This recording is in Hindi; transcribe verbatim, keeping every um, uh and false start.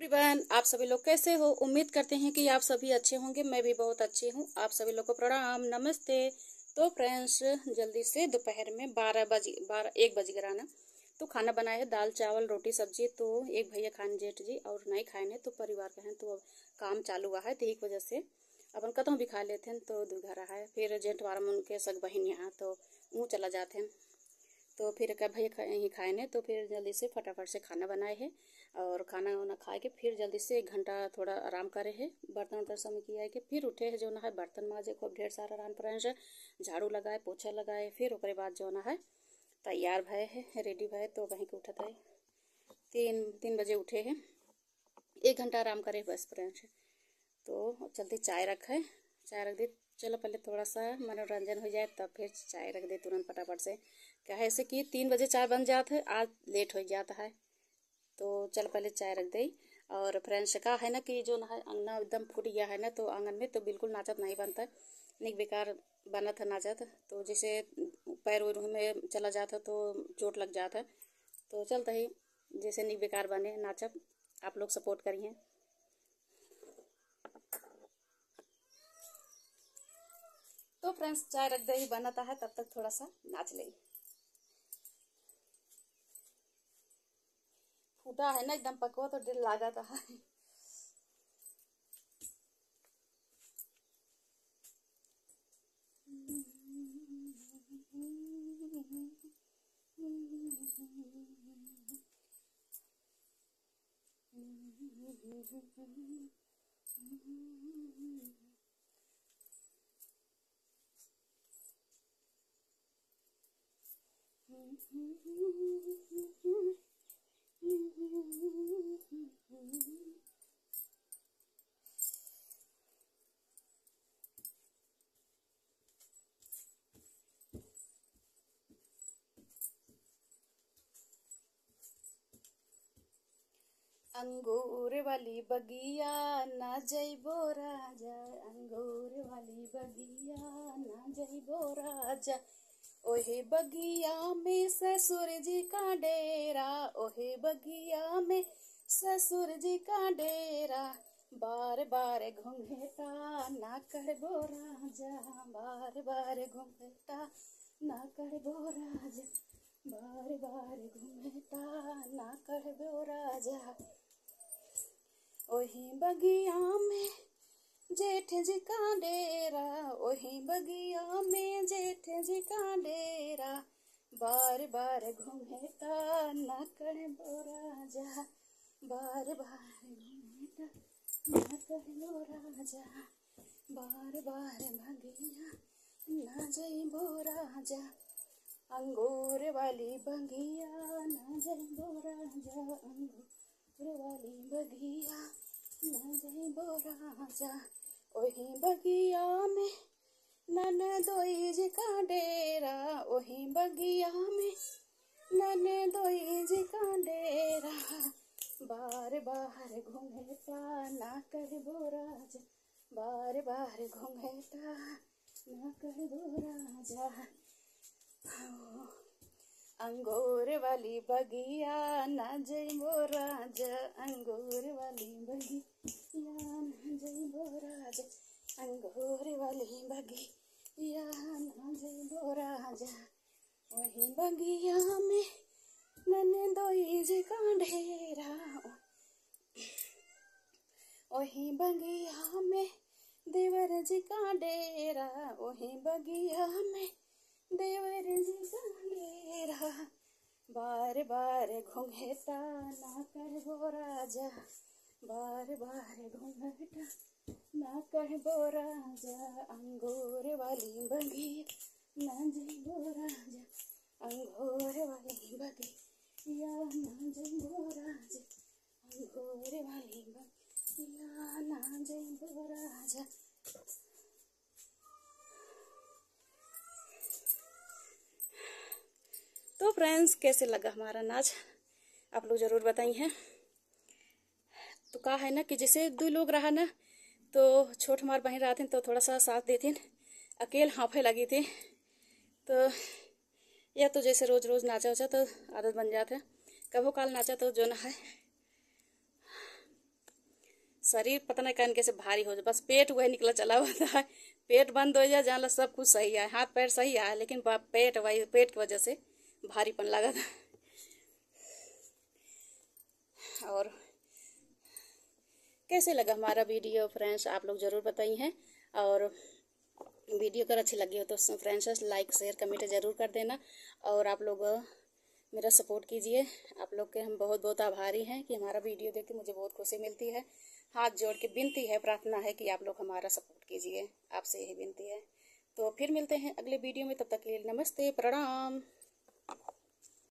एवरीवन, आप सभी लोग कैसे हो। उम्मीद करते हैं कि आप सभी अच्छे होंगे। मैं भी बहुत अच्छी हूँ। आप सभी लोग को प्रणाम, नमस्ते। तो फ्रेंड्स, जल्दी से दोपहर में बारह बजे बारह एक बज गया ना, तो खाना बनाए है दाल चावल रोटी सब्जी। तो एक भैया खाने जेठ जी और नहीं खाए ने तो परिवार का है, तो अब काम चालू हुआ है तो एक वजह से अपन कतों भी खा लेते हैं। तो दू घर है फिर जेठ वारा में उनके सग बहन यहाँ तो वो चला जाते हैं। तो फिर क्या भैया यहीं खाए ने, तो फिर जल्दी से फटाफट से खाना बनाए है और खाना वाना खा के फिर जल्दी से एक घंटा थोड़ा आराम करे है। बर्तन वर्तन समय किया है कि फिर उठे है जो ना है बर्तन माजे खूब ढेर सारा रान पड़े है, झाड़ू लगाए पोछा लगाए। फिर उसके बाद जो ना है तैयार भय है रेडी भय। तो वहीं के उठत है तीन तीन बजे उठे हैं, एक घंटा आराम करे बस फ्रेंड्स। तो जल्दी चाय रखे, चाय रख दी। चलो पहले थोड़ा सा मनोरंजन हो जाए तब फिर चाय रख दे तुरंत फटाफट से। क्या है ऐसे कि तीन बजे चाय बन जाता है, आज लेट हो जाता है तो चल पहले चाय रख दे। और फ्रेंड्स का है ना कि जो ना है अंगना एकदम फूट गया है ना, तो आंगन में तो बिल्कुल नाचत नहीं बनता, निक बेकार बनत है नाचत। तो जैसे पैर उर में चला जाता तो चोट लग जाता, तो चलता ही जैसे निक बेकार बने नाचत। आप लोग सपोर्ट करिए। तो फ्रेंड्स चाय रख दे ही बनाता है, तब तक थोड़ा सा नाच ले। फूटा है ना एकदम पकवा तो दिल लगा था। अंगूर वाली बगिया ना जइबो राजा, अंगूर वाली बगिया ना जइबो राजा। ओहे बगिया में ससुर जी का डेरा, ओहे बगिया में ससुर जी का डेरा। बार बार घूंघटा ना करबो राजा, बार बार घूंघटा ना करबो राजा, बार बार घूंघटा ना करबो राजा। ओही बगिया में जेठ जी का डेरा, ओही बगिया में जेठ जी का डेरा। बार बार घूमेता ना करबो राजा, बार बार घूमेता ना करबो राजा, बार बार बगिया ना जइबो राजा। अंगूर वाली बगिया ना जइबो राजा, अंगूर वाली बगिया ना जइबो राजा। ओही बगिया में ननदोई जी का डेरा, ओही बगिया में ननदोई जी का डेरा। बार बार घूंघटा ना करबो राजा, बार बार घूंघटा ना करबो राजा। अंगूर वाली बगिया ना जइबो राजा, अंगूर वाली बगिया ना जइबो राजा, अंगूर वाली बगिया ना जइबो राजा। वही बगिया में ननदोई जी का डेरा, वही बगिया में देवर जी का डेरा, वही बगिया में देवर जी का डेरा। बार बार घूंघटा ना करबो राजा, बार बार घूंघटा ना करबो राजा। अंगूर वाली बगिया ना जइबो राजा, अंगूर वाली बगिया ना जइबो राजा, अंगूर वाली बगिया ना जइबो राजा। तो फ्रेंड्स, कैसे लगा हमारा नाच आप लोग ज़रूर बताइए। तो कहा है ना कि जैसे दो लोग रहा ना, तो छोट हमार बहन रहते तो थोड़ा सा साथ देते, अकेले हाफे लगी थी। तो या तो जैसे रोज़ रोज़ नाचा उचा तो आदत बन जाता है। कभो काल नाचा तो जो ना है शरीर पता नहीं कहने कैसे भारी हो जाए, बस पेट वही निकला चला होता है। पेट बंद हो जाए जान सब कुछ सही है, हाथ पैर सही है, लेकिन पेट वही पेट की वजह से भारीपन लगा था। और कैसे लगा हमारा वीडियो फ्रेंड्स, आप लोग ज़रूर बताइए। और वीडियो अगर अच्छी लगी हो तो फ्रेंड्स लाइक शेयर कमेंट ज़रूर कर देना। और आप लोग मेरा सपोर्ट कीजिए। आप लोग के हम बहुत बहुत आभारी हैं कि हमारा वीडियो देख के मुझे बहुत खुशी मिलती है। हाथ जोड़ के विनती है, प्रार्थना है कि आप लोग हमारा सपोर्ट कीजिए, आपसे यही विनती है। तो फिर मिलते हैं अगले वीडियो में, तब तक के लिए नमस्ते प्रणाम।